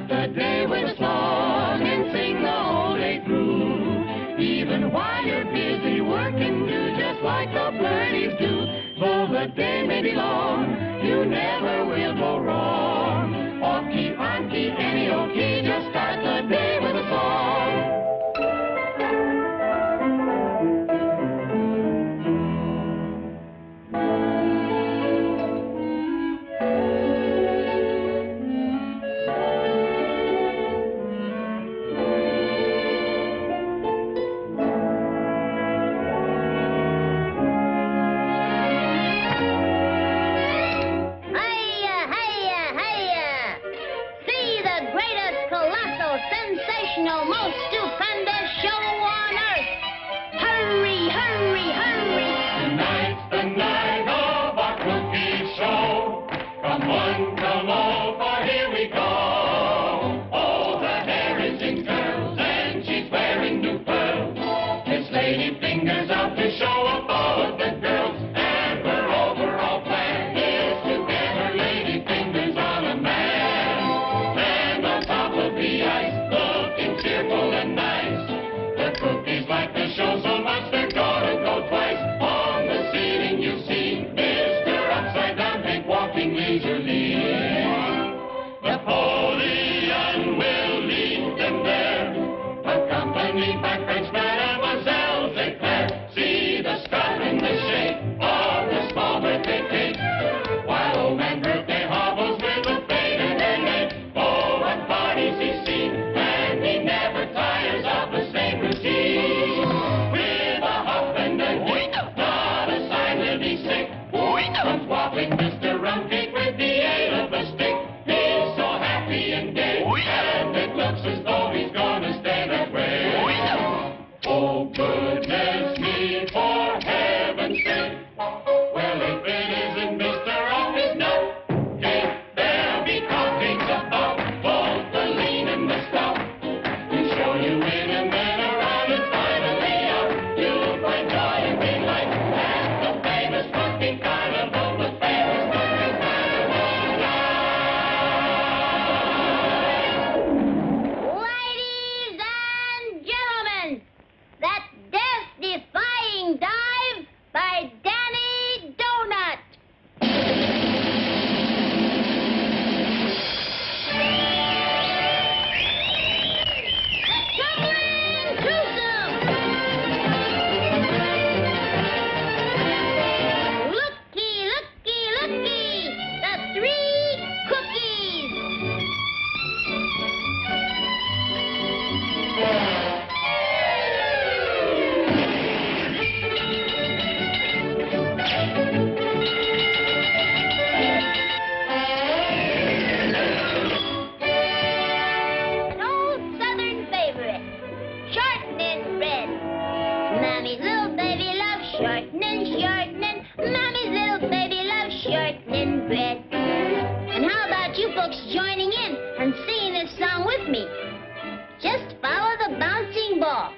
the day with a song and sing the whole day through. Even while you're busy working, do just like the birdies do. Though the day may be long, you never will go wrong. Off key, on key, any old key, just start the day with a song. Sensational, most stupendous show on earth. Hurry, hurry, hurry. Tonight's the night of our cookie show. Come one, come all, for here we go. Oh, the hair is in curls and she's wearing new pearls. This lady fingers out to show off all of the girls. And her overall plan is to get her lady fingers on a man. And on top of the ice, cheerful and nice. The cookies like the show so much they're gonna go twice. On the ceiling you see Mr. Upside Down Pink walking leisurely. Napoleon will lead them there, accompanied by French mademoiselles Eclair. See the scar in the shape of the small birthday cake, while old man Birthday hobbles with a fade in her neck. Oh, what parties he's seen, and he never tires of the same routine. With a hop and a kick, not a sign will be sick. Comes wobbling Mr. Rumcake with the aid of a stick. He's so happy and gay, and it looks as though he's gonna stay that way. Oh, goodness me, for heaven's sake. Well, if it isn't Mr. Off his nut, there'll be cockings about, both the lean and the stout. To show you in and then around and finally out. You'll find joy and delight at the famous cookie carnival, the famous cookie carnival night. Ladies and gentlemen, that death-defying dive by Danny Donut. Tumbling twosome. Looky, looky, looky, the three cookies. An old Southern favorite, Shortnin Bread. Mommy's little baby loves shortening, shortening. Mommy's little baby loves Shortnin Bread. And how about you folks joining in and singing this song with me? Just follow the bouncing ball.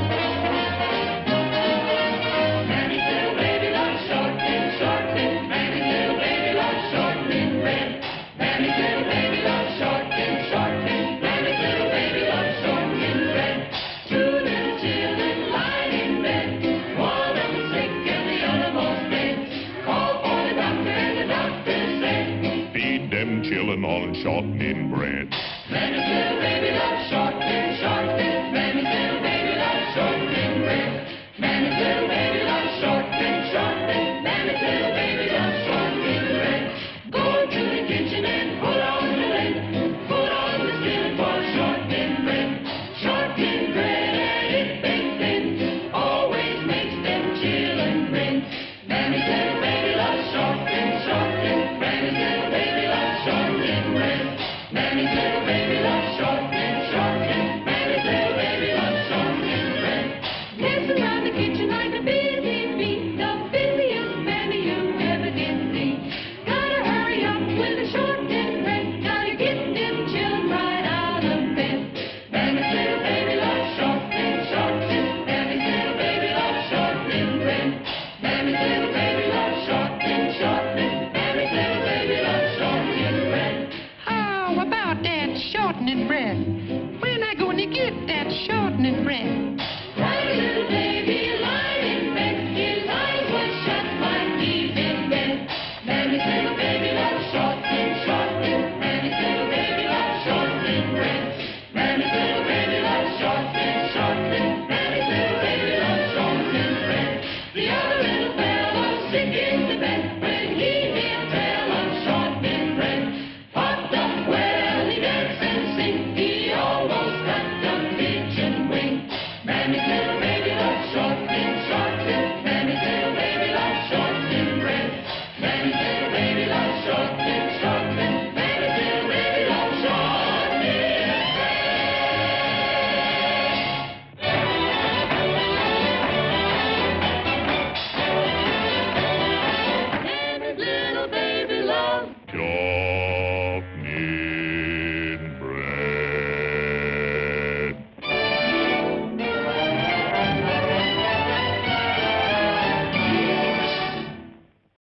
Mammy's little baby loves shortening, shortening. Mammy's little baby loves shortening bread. Mammy's little baby loves shortening, shortening. Mammy's little baby loves shortening bread. Two little children lying in bed, one of them sick and the other most dead. Call for the doctor and the doctor said, Feed them children on shortening bread. Mammy's little baby loves shortening, shortening. Mammy's little baby loves shortening bread. Mammy's little baby loves shortening, shortening. Mammy's little baby loves shortening bread. Go to the kitchen and put on the lid. Put on the skillet for shortening bread. Shortening bread and it baked in always makes them children grin. Mammy's little baby loves shortening, shortening. Mammy's little baby loves shortening bread. Mammy's little baby loves at Shortnin Bread.